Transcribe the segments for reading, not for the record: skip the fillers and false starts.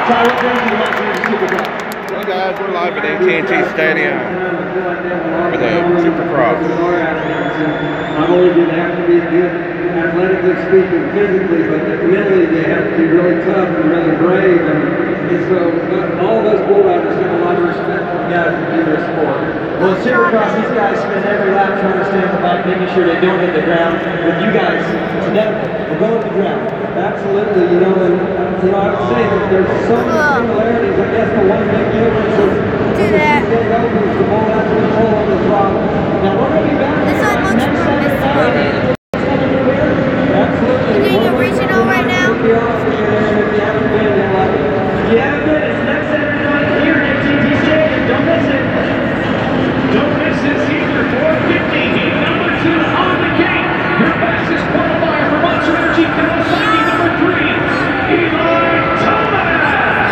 Well, guys, we're live at AT&T Stadium for the Supercross. Not only do they have to be good, athletically speaking, physically, but mentally they have to be really tough and really brave. And so all those bull riders have a lot of respect for the guys that do this sport. Well, in Supercross, these guys spend every lap trying to stay on the bike, making sure they don't hit the ground. With you guys, it's never, we'll go to the ground. Absolutely, you know, and I would say that there's so many similarities. I guess the one big difference is getting over is the ball has to pull on the throttle. Now we're going to be back. This one looks more mystical. Absolutely. You're doing a regional right now? If you haven't been, it's next Saturday night here at AT&T Stadium. Don't miss it. Don't miss this either. 450, heat number 2 on the gate. Your fastest qualifier for Monster Energy Kawasaki number 3, Eli Thomas.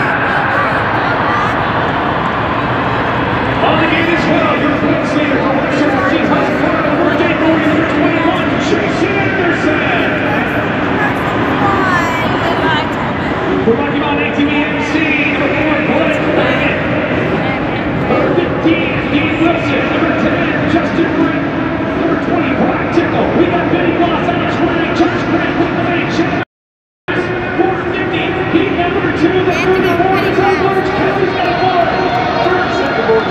On the gate as well, your points leader for Monster Energy Husqvarna number 8, number 21, Jason Anderson. For Rocky Mountain ATV-MC, number 4, Blake Baggett. Number 15, Dean Wilson. Number 10, Justin Britt. Number 20, Practical. We got Benny Moss, Alex Ray, Josh Grant, with the main challenge. 450, heat number 2, the 34, is on George Kelly's got a ball. Third, second, board,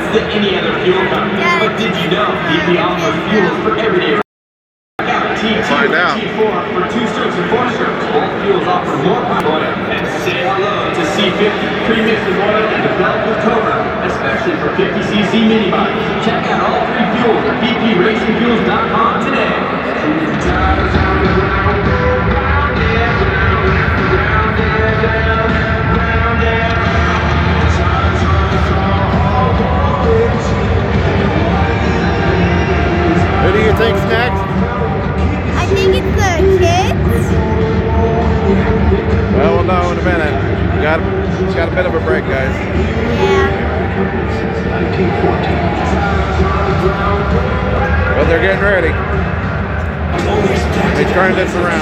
than any other fuel company. But did you know BP offers fuels for everyday? Find out. T4 for 2 strokes and 4 strokes. All fuels offer more power. And say hello to C50 premix with oil and developed with Cobra, especially for 50cc mini bikes. Check out all 3 fuels at bpracingfuels.com today. Who do you think's next? I think it's the kids. Well, we'll know in a minute. It's got a bit of a break, guys. Yeah. But they're getting ready. They turn this around.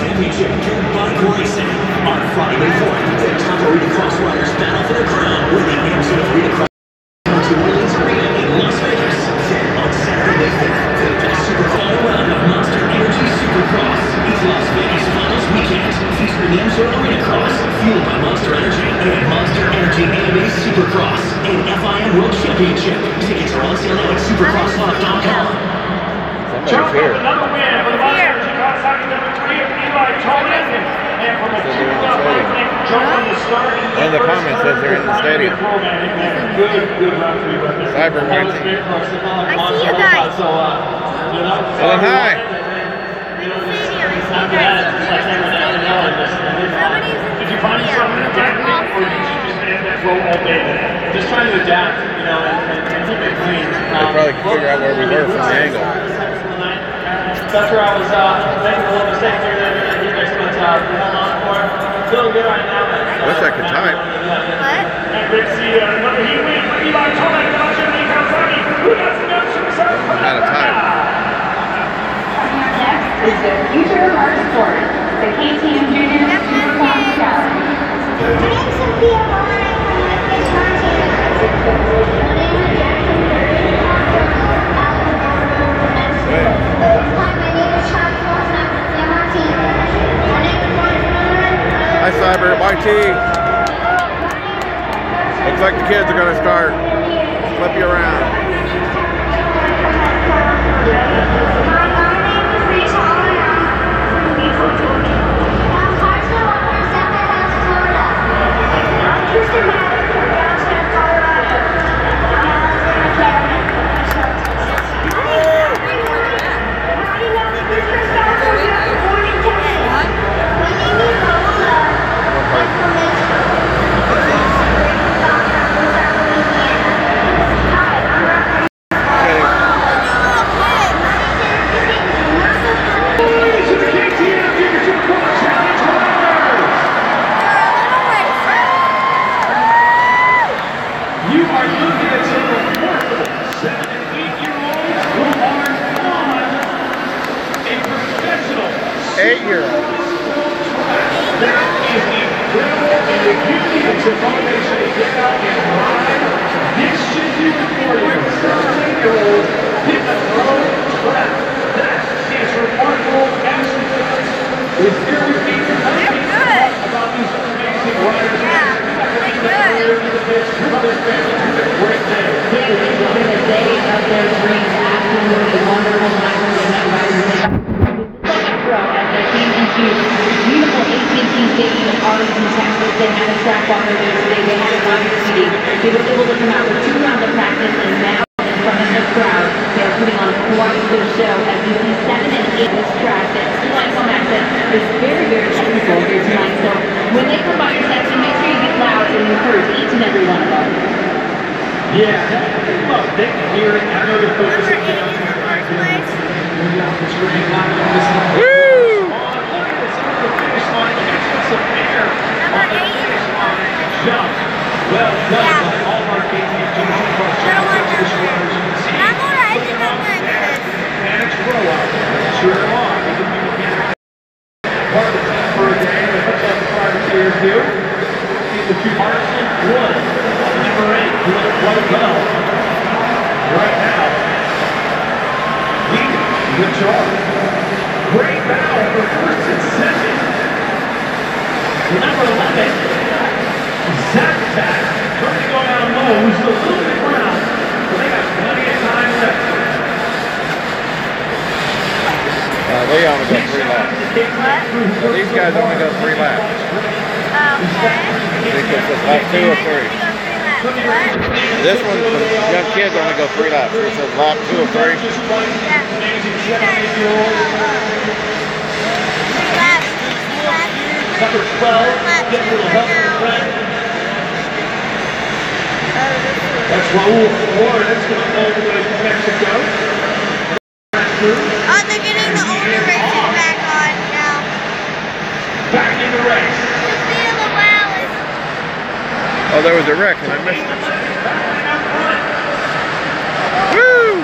On Friday 4th, the top Arena Cross Runners battle for the crown with the Amstel Arena Cross to Orleans Arena in Las Vegas. Then on Saturday 5th, the Super Final round of Monster Energy Supercross. It's Las Vegas Finals Weekend, featuring the Amstel Arena Cross, fueled by Monster Energy, and Monster Energy AMA Supercross, and FIM World Championship. Tickets are on sale now at supercrosslive.com. Jump up another win for the Monster Energy Cross Hockey #3 of Eli Toman. And from a two-up right jump on the start. One of the comments says they're in the stadium. Good run for you right there. Cyber I see you guys. Well, then, hi. Did you find yourself adapting, or did you just stand that row all day today? Just trying to adapt, and keep it clean. They probably could figure out where we were from the angle. That's where I was making a little mistake here that you guys went on for. Feeling good right now. Wish I could type. What? And great to see another heat win for Eli Toman, Kawasaki Kawasaki. Who got some good superstars coming How to up type. Next is the future of our sport, the KTM Junior Supercross Challenge. I'm Sophia Warren from the Fish Hi, Cyber. YT. Looks like the kids are going to start. Flip you around. Well, these guys only go 3 laps. Okay. I think this is lap 2 or 3. This one, the young kids only go 3 laps. This is lap 2 or 3. Number 12, get a little help from a friend. That's Raul Ford. That's going to all the way to Mexico. Oh, they're getting the older racers back on now. Back in the race. Sophia Lawales. Oh, there was a wreck and I missed it. Woo!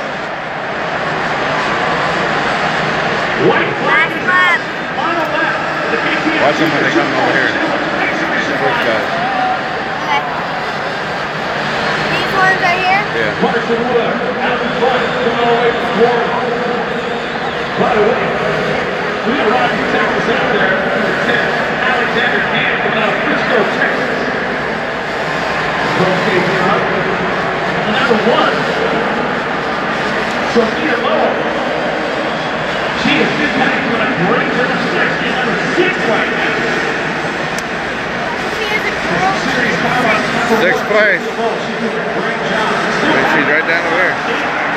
White flag. Last lap. Final lap. The KTM Watch them when they come over here. First guys. Okay. These ones right here? Yeah. Carson Wood out in front, coming all the way from Florida. By the way, we got Rocky Texas out there. Alexander Camp coming out of Frisco, Texas. From KTM. Number 1, Sophia Lowe. She has been back with a great number 6 and number 6 right now. She is a girl. Series power. 6th place. She's doing a great job. And she's right down over there.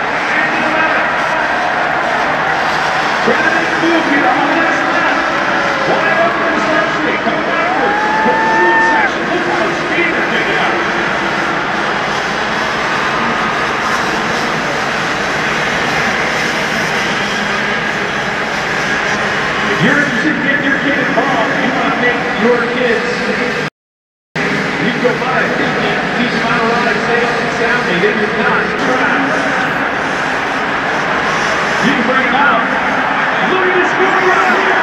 Trying to make a move here on the last lap. Wide open to start street. Come backwards. Put the food section. Look how much speed they're picking up. If you're interested in getting your kid involved, you want to make your kids, you can go by it. Teach them how to ride safe and soundly. If you're not, try. You can bring them out. Look at this movie right here.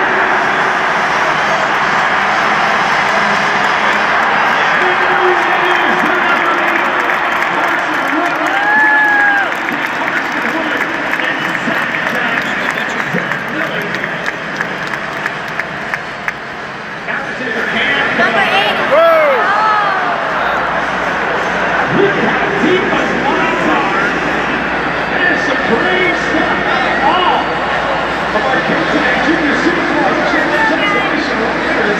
Number 8. Whoa! Look at how deep those lines are. That is some brave stuff. All of our KTM Junior Supercross Championship winners.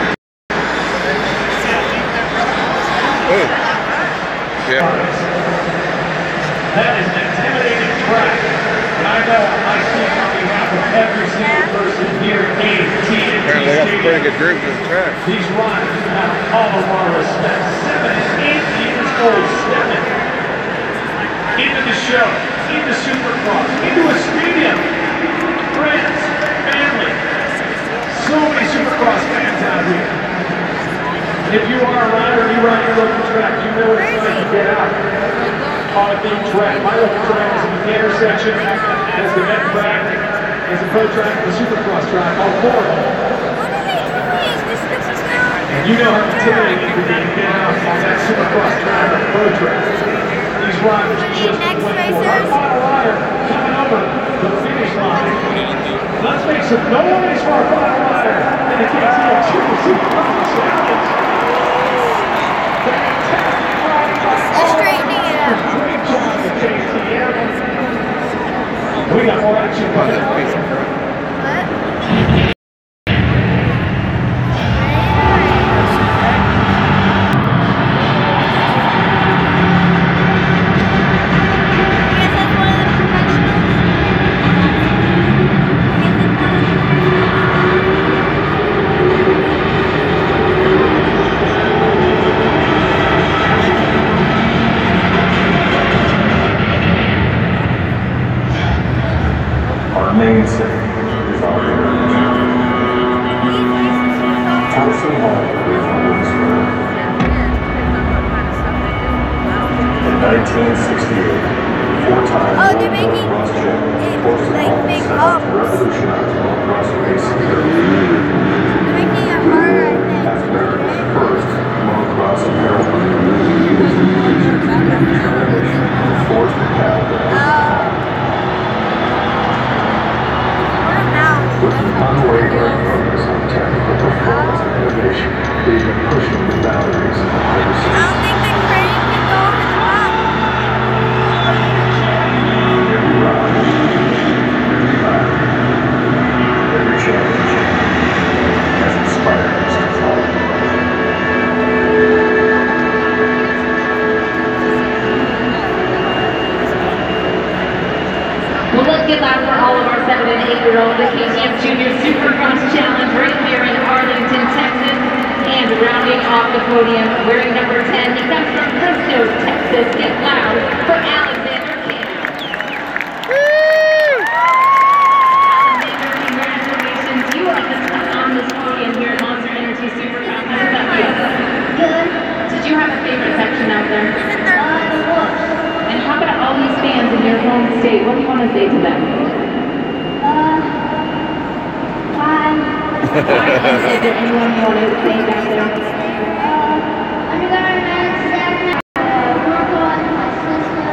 Oh. Yeah. That is an intimidating track. And I know I speak on behalf of every single person here at KTM. Apparently that's a pretty good group to the track. These riders have all of our respect. 7 and 8 years old stepping into the show, into Supercross, into a stadium. Friends, family, so many Supercross fans out here. If you are a rider, you ride your local track, you know what it's like to get out on a big track. My local track is a beginner section, has the net track, has a pro track, and the Supercross track, all 4 of them. What are they doing? This is now. And you know how intimidating it can be to get out on that Supercross track or pro track. These riders just Next went for it. racers. Our final rider coming over the finish line. Let's make some noise for our final rider in the KTM Junior Supercross Challenge. Fantastic riding by They're all straightening it up. great job at KTM. We got more action Oh, coming that's a up. piece of crap. What? Our mainstay is our heritage. Thompson Hall is Owensboro. In 1968, 4-time Oh, they're world making motocross champion it Torsten like Hall big set out to bumps. revolutionize motocross racing. They're making it harder, I think. As America's first motocross apparel brand, he was the vision and determination to forge the path that with an unwavering focus on technical performance and innovation, they've been pushing the boundaries ever I since. don't think the crane can go over the top. Every ride, every battle, every chance Make it loud for all of our 7 and 8-year-olds. The KTM Junior Supercross Challenge right here in Arlington, Texas. And rounding off the podium, wearing number 10, he comes from Frisco, Texas. Get loud for Alexander Kim. Alexander, congratulations. You are on this podium here at Monster Energy Supercross. How does that feel? Good. Did you have a favorite section out there? The wolf. And how about all these fans in your home state? What do you want to say to them? Hi. Is there anyone you want to say back there? Undergarment, Zach, Marco, and my sister,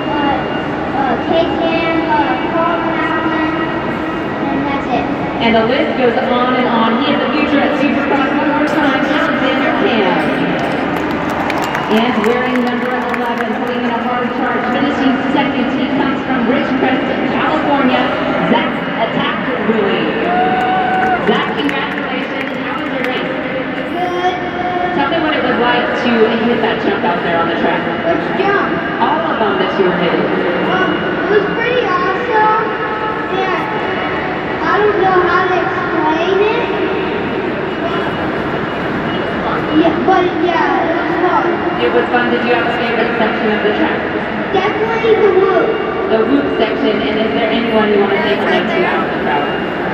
KTM, Carl Allen, and that's it. And the list goes on and on. He is the future at Supercross one more time, Alexander Kim. And wearing number 11, putting in a hard charge, finishing second, he comes from Ridgecrest, California, Zach Attackerly. Zach, congratulations. How was your race? Good. Tell me what it was like to hit that jump out there on the track. Which jump? All of them that you were hitting. It was pretty awesome. And I don't know how to explain it. Yeah, it was fun. It was fun. Did you have a favorite section of the track? Definitely the whoop. The whoop section. And is there anyone you want to say hello to out in the crowd?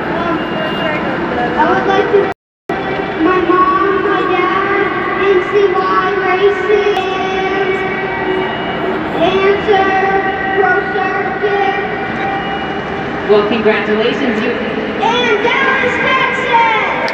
I would like to thank my mom, my dad, NCY Racing, Dancer, Pro Circuit, Well, congratulations. You and Dallas, Texas!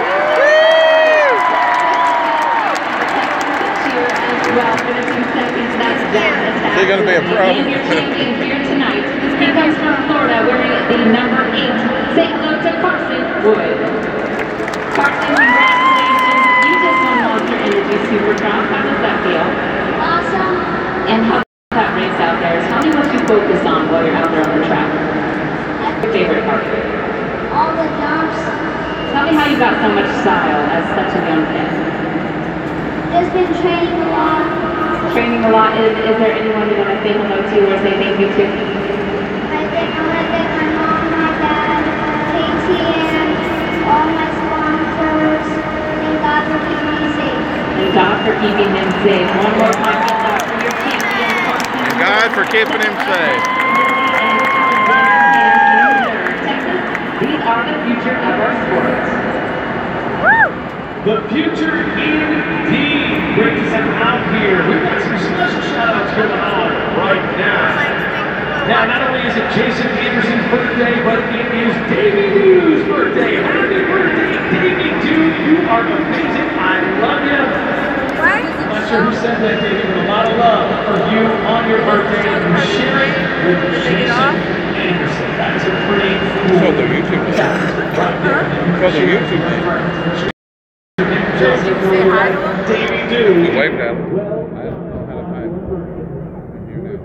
Well, finishing second, that's Dallas. Is he gonna be a pro? And your champion here tonight. He comes from Florida wearing the number 8. Say hello to Carson Wood. Carson, congratulations. You just won Monster Energy Supercross. How does that feel? Awesome. And how about that race out there? Tell me what you focus on while you're out there on the track. Your favorite part? All the jumps. Tell me how you got so much style as such a young kid. Just been training a lot. Training a lot. Is there anyone you want to say hello to or say thank you to? I want to thank my mom, my dad, KTM, all my sponsors, and God for keeping me safe. And God for keeping him safe. One more time, get loud for your champion, Carson. And God for keeping him safe. Texas, these are the future of our sport. The future indeed. Great to have out here. We've got some special shout-outs going on right now. Now, not only is it Jason Anderson's birthday, but it is Davey Dew's birthday. Happy birthday, Davey Dew. You are amazing. I love you. I'm not sure who said that, Davey, but a lot of love for you on your birthday. And you're sharing with Jason Anderson. That is a pretty cool Show the YouTube name. Show the YouTube name. Say hi to him. Davey Dew. You waved at him. I don't know how to type. You do.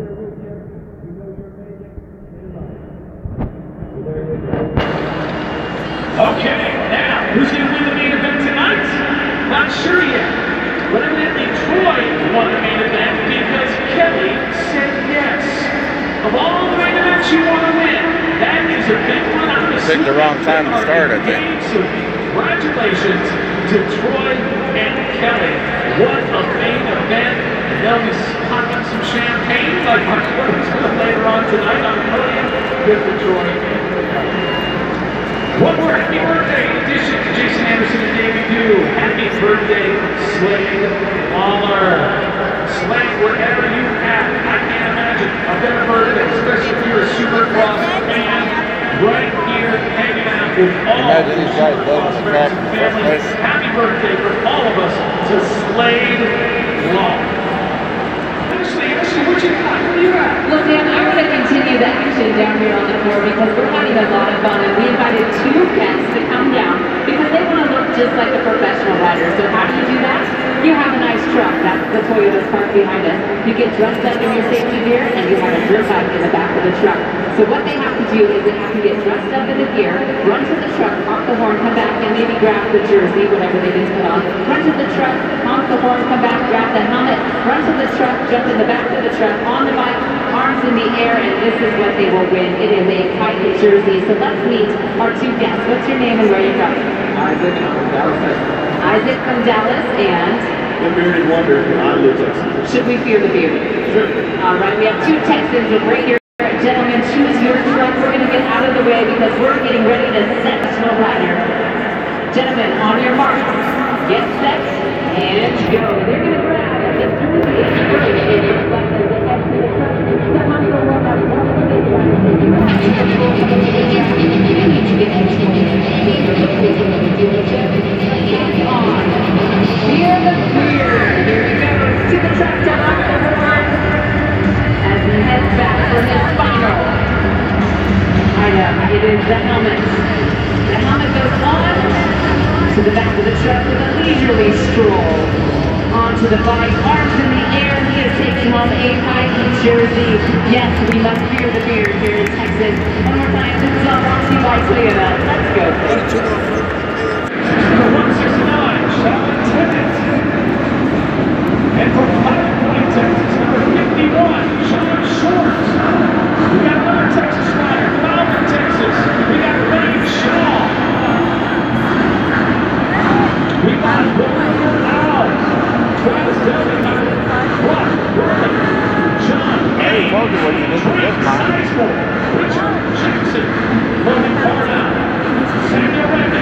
Okay, now, who's going to win the main event tonight? Not sure yet. But evidently Troy won the main event because Kelly said yes. Of all the main events you want to win, that is a big one. I'm Picked the wrong time to start, I think. So congratulations to Troy and Kelly. What a main event. And they'll be popping some champagne like Mark Williams later on tonight on the podium. Good for Troy and Kelly. One more happy birthday in addition to Jason Anderson and Davey Dew. Happy birthday, Slade Waller. Slade, wherever you at, I can't imagine a better birthday, especially if you're a Supercross fan, right here hanging out with all Imagine these guys building the track in the first family. place. Happy birthday from all of us to Slade Waller. Ashley, what you got? Where you at? Well, Dan, I want to continue the action down here on the floor because we're having a lot of fun, and we invited 2 guests to come down because they want to look just like a professional rider. So how do you do that? You have a nice truck. That's the Toyota Spark behind us. You get dressed up in your safety gear and you have a drip bike in the back of the truck. So what they have to do is they have to get dressed up in the gear, run to the truck, honk the horn, come back and maybe grab the jersey, whatever they just put on. Run to the truck, honk the horn, come back, grab the helmet, run to the truck, jump in the back of the truck, on the bike, arms in the air, and this is what they will win. It is a kite jersey. So let's meet our two guests. What's your name and where are you from? Isaac, I'm from Dallas, Texas. Isaac from Dallas and The Bearded Wonder, Iowa, Texas. should we fear the beard? All right, we have two Texans right here. Gentlemen, choose your truck. We're going to get out of the way because we're getting ready to set the snow rider. Gentlemen, on your mark, get set, and go. They're going to grab the jersey and bring it left as they head to the truck. The Honda will have Fear the beard. Here he goes to the truck to honk the horn as he heads back for his final item. It is the helmet. The helmet goes on to the back of the truck with a leisurely stroll. Onto the bike, arms in the air. He is taking home a Nike jersey. Yes, we must fear the beard here in Texas. One more time, this is all brought to you by Toyota. Let's go. Number 169, Charlotte Tennant. And from Pilot Point, Texas, number 51, Sean Short. We got another Texas rider from Alvin, Texas. We got Wayne Shaw. We got William Al. Travis Delvin. Brock Burley. John Hay. Trent Sizemore. Richard Jackson. Logan Carnell. Samuel Redmond.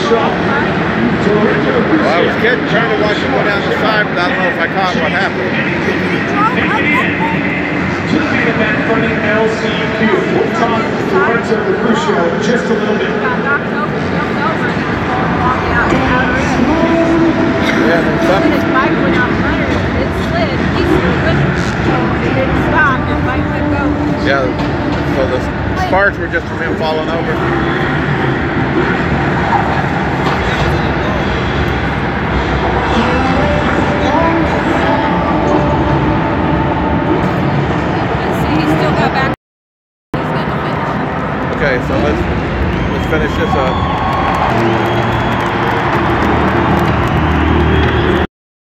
shot. Well, I was kidding, trying to watch him go down the side, but I don't know if I caught what happened. Making it to the main event from the LCQ. We'll talk Lorenzo Crucio in just a little bit. Got knocked over, jumped over, and he was walking out of it. Yeah, and And something. his bike went off under it. It slid. He slid with it. It didn't stop. His bike kept going. Yeah, so the sparks were just from him falling over. See, he still got back. He's going to finish. Okay, so let's finish this up.